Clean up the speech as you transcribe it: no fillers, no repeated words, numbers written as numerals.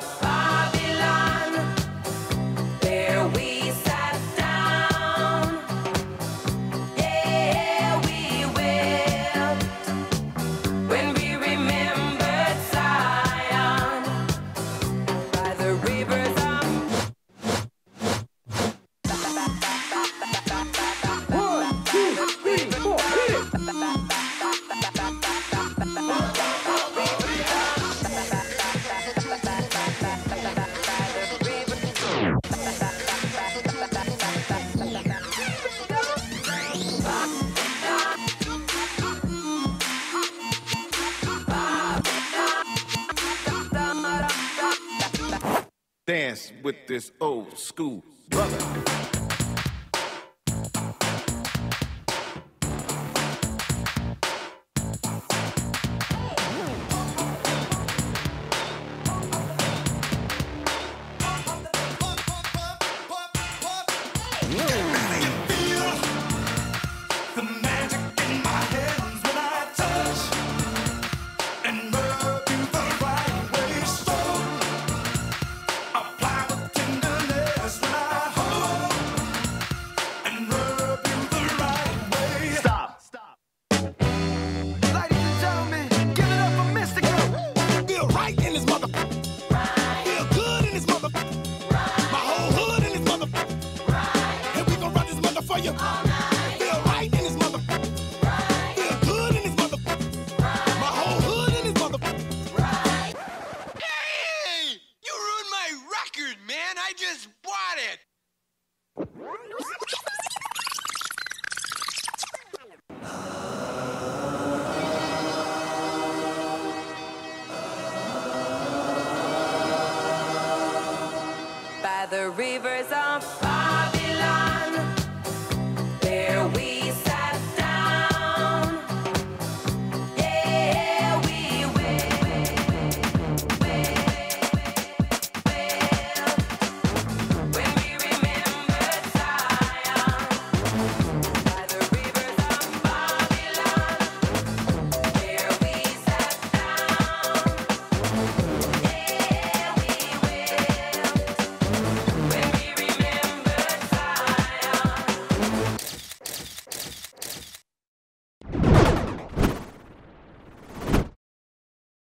Babylon. There we sat down. Yeah, we wept when we remembered Zion by the rivers of. One, two, three, four, hit it! Dance with this old school brother. By the rivers